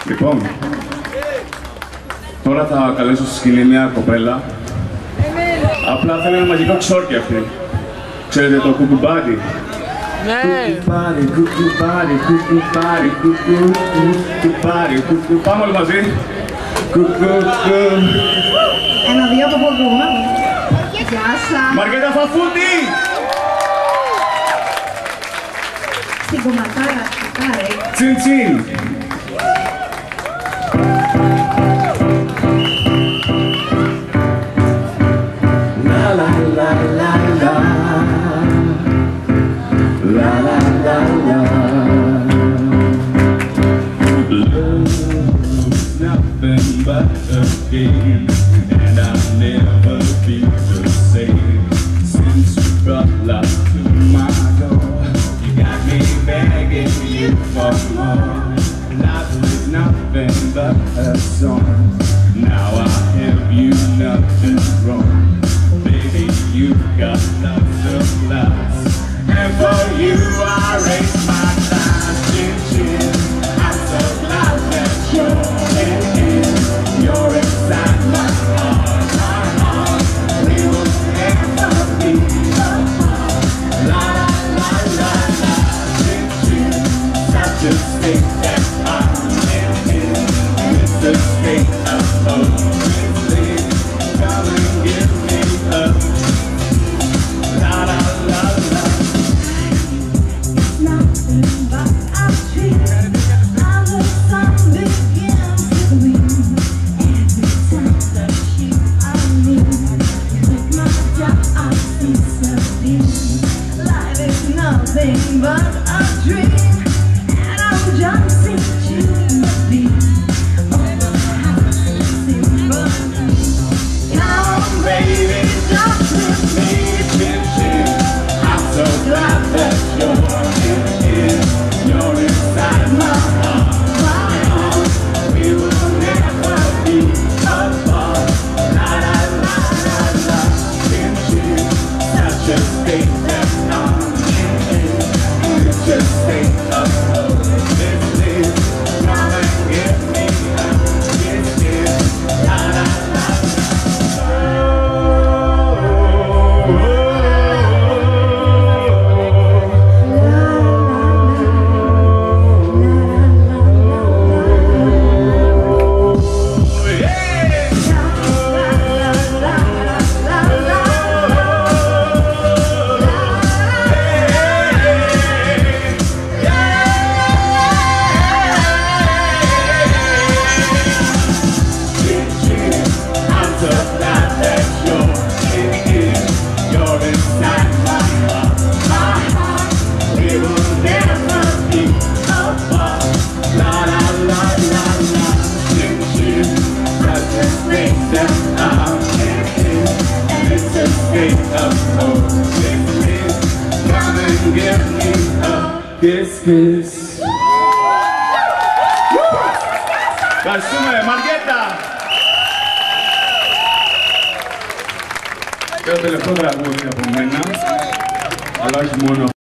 Λοιπόν, τώρα θα καλέσω στη σκηνή μια κοπέλα. Απλά θέλει ένα μαγικό ξόρκι αυτή. Ξέρετε το κουκουμπάρι? Ναι! Κουκουμπάρι, κουκουμπάρι. Πάμε όλοι μαζί. Ένα-δύο από μπορούμε. Γεια σας. Μαργέτα Φαφούτη! Στην κομματάρα, χιτάρε. Τσιν τσιν! Nothing but a game, and I'll never be the same. Since you brought love to my door, you got me begging you for more. Life is nothing but a song. Now I have you nothing wrong. Baby, you got lots of loves, and for you I raise my glass. Chin chin, I'm so glad that you're You're inside my heart, we will never be apart. La la la la la, chin chin, such a state that I'm in. It's a state of hopelessness. Come and give me up. La la la la. Nothing but a dream. Now the sun begins to gleam. Every time that you are near, with my job I see something. Life is nothing but a dream, and I'm just sinking to be. Come on, baby, just with me, chin chin. I'm so glad that you're inside my heart. We will never be apart. La la la la la, chin chin. Such a state that I'm in. It's a state of hopelessness. Come and give me a kiss, kiss. La la la Kiss, kiss. Ευχαριστούμε, Μαργέτα! Και το τελευταίο τραγούδι από μένα, αλλά όχι μόνο